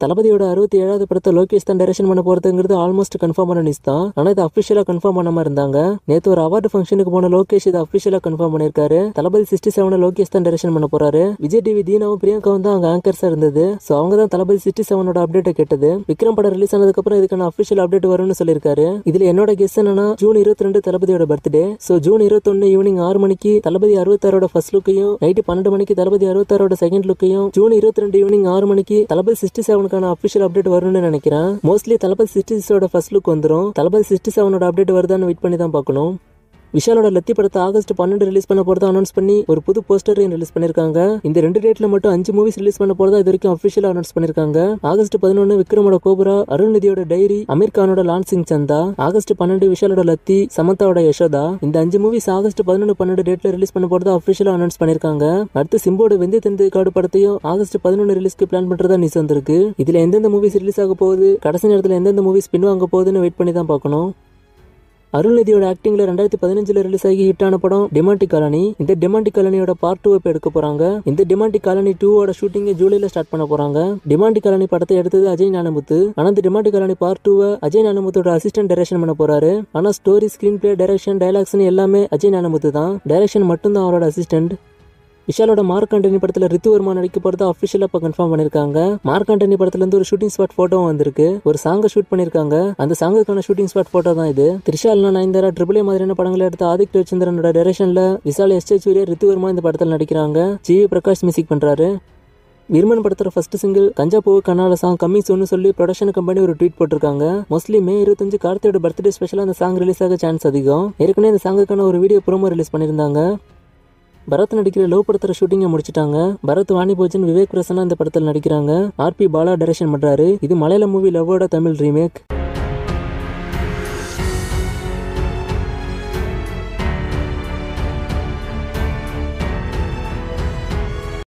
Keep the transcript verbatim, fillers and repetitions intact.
தளபதியோட அறுபத்தி ஏழாவது படத்தை லோகேஷ் தான் டைரக்ஷன் பண்ண போறதுங்கிறது ஆல்மோஸ்ட் கன்ஃபார்ம் ஆன நியூஸ் தான். ஆனா இது அபிஷியலா கன்ஃபார்ம் பண்ணாம இருந்தாங்க. நேத்து ஒரு அவார்டு ஃபங்க்ஷனுக்கு போன லோகேஷ் இது அபிஷியலா கன்ஃபார்ம் பண்ணிருக்காரு. தளபதி சிக்ஸ்டி செவன் லோகேஷ் தான் டைரக்ஷன் பண்ண போறாரு. விஜய் டிவி தீனாவும் பிரியங்காவும் தான் அங்க ஆங்கர்ஸா இருந்தது. சோ அவங்க தான் தளபதி சிக்ஸ்டி செவனோட அப்டேட்டை கேட்டது. விக்ரம் படம் ரிலீஸ் ஆனதுக்கு அப்புறம் இதுக்கான அபிஷியல் அப்டேட் வரும்னு சொல்லிருக்காரு. இதுல என்னோட கெஸ் என்னன்னா ஜூன் இருபத்தி ரெண்டு தளபதியோட பர்த்டே. சோ ஜூன் இருபத்தி ஒன்னு ஈவினிங் ஆறு மணிக்கு தளபதி அறுபத்தாறோட ஃபர்ஸ்ட் லுக்கையும் நைட்டு பன்னெண்டு மணிக்கு தளபதி அறுபத்தாறோட செகண்ட் லுக்கையும் ஜூன் இருபத்தி ரெண்டு ஈவினிங் ஆறு மணிக்கு தளபதி சிக்ஸ்டி செவனுக்கான அபிஷியல் அப்டேட் வரும்னு நினைக்கிறேன். மோஸ்ட்லி தளபதி சிக்ஸ்டி சிக்ஸோட ஃபர்ஸ்ட் லுக் வந்துரும். தளபதி சிக்ஸ்டி செவனோட அப்டேட் வருதான்னு வெயிட் பண்ணி தான் பார்க்கணும். விஷாலோட லத்தி படத்தை ஆகஸ்ட் பன்னெண்டு ரிலீஸ் பண்ண போறதா அனௌன்ஸ் பண்ணி ஒரு புது போஸ்டரையும் ரிலீஸ் பண்ணிருக்காங்க. இந்த ரெண்டு டேட்ல மட்டும் அஞ்சு மூவிஸ் ரிலீஸ் பண்ண போறதா இது வரைக்கும் அபிஷியலா அனௌன்ஸ் பண்ணிருக்காங்க. ஆகஸ்ட் பதினொன்னு விக்ரமோட கோபரா, அருள்நிதியோட டைரி, அமீர் கானோட லான்சிங் சந்தா. ஆகஸ்ட் பன்னெண்டு விஷாலோட லத்தி, சமந்தாவோட யசோதா. இந்த அஞ்சு மூவிஸ் ஆகஸ்ட் பதினொன்று பன்னெண்டு டேட்ல ரிலீஸ் பண்ண போறதா அபிஷியலா அனௌன்ஸ் பண்ணிருக்காங்க. அடுத்து சிம்போட வெந்தி தந்தி காடு படத்தையும் ஆகஸ்ட் பதினொன்று ரிலீஸ்க்கு பிளான் பண்றதா நியூஸ் வந்திருக்கு. இதுல எந்தெந்த மூவிஸ் ரிலீஸ் ஆக போகுது, கடைசி நேரத்தில் எந்தெந்த மூவிஸ் பின்வாங்க போகுதுன்னு வெயிட் பண்ணி தான் பார்க்கணும். அருள்நிதியோட ஆக்டிங்ல ரெண்டாயிரத்தி பதினஞ்சுல ரிலீஸ் ஆகி ஹிட்டான படம் டெமான்டி காலனி. இந்த டெமான்டி காலனியோட பார்ட் டூ இப்ப எடுக்க போறாங்க. இந்த டெமான்டி காலனி டூவோட ஷூட்டிங் ஜூலைல ஸ்டார்ட் பண்ண போறாங்க. டெமான்டி காலனி படத்தை எடுத்தது அஜய் ஞானமுத்து. ஆனா இந்த டெமான்டி காலனி பார்ட் டூவை அஜய் ஞானமுத்தோட அசிஸ்டன்ட் டைரக்ஷன் பண்ண போறாரு. ஆனா story, screen play, direction, dialogues எல்லாமே அஜய் ஞானமுத்து தான். டைரக்ஷன் மட்டும் தான் அவரோட அசிஸ்டன்ட். விஷாலோட மார்க் ஆண்டனி படத்துல ரித்துவர்மா நடிக்க போறதா அபிஷியலா இப்ப கன்ஃபார்ம் பண்ணிருக்காங்க. மார்க் ஆண்டனி படத்துல இருந்து ஒரு ஷூட்டிங் ஸ்பாட் போட்டோவும் வந்திருக்கு. ஒரு சாங்க ஷூட் பண்ணிருக்காங்க. அந்த சாங்குக்கான ஷூட்டிங் ஸ்பாட் போட்டோ தான் இது. த்ரிஷால்னா நயன்தாரா, ட்ரிபிள் ஏ மாதிரியான படங்களை எடுத்த ஆதிக் ரவிச்சந்திரனோட டைரக்ஷன்ல விசால், எஸ் சூர்யா, ரித்துவர்மா இந்த படத்துல நடிக்கிறாங்க. ஜி வி பிரகாஷ் மியூசிக் பண்றாரு. விருமன் படத்தோட ஃபர்ஸ்ட் சிங்கிள் கஞ்சா பூ கனால சாங் கம்மிங் சூன்னு சொல்லி ப்ரொடக்ஷன் கம்பெனி ஒரு ட்வீட் போட்டிருக்காங்க. மோஸ்ட்லி மே இருபத்தஞ்சு கார்த்தியோட பர்த்டே ஸ்பெஷலா அந்த சாங் ரிலீஸ் ஆக சான்ஸ் அதிகம். ஏற்கனவே இந்த சாங்குக்கான ஒரு வீடியோ ப்ரோமோ ரிலீஸ் பண்ணிருந்தாங்க. பரத் நடிக்கிற லவ் படத்தோட ஷூட்டிங்கை முடிச்சிட்டாங்க. பரத், வாணி போஜன், விவேக் பிரசன்னா இந்த படத்தில் நடிக்கிறாங்க. ஆர் பி பாலா டைரக்ஷன் பண்றாரு. இது மலையாள மூவி லவ்வோட தமிழ் ரீமேக்.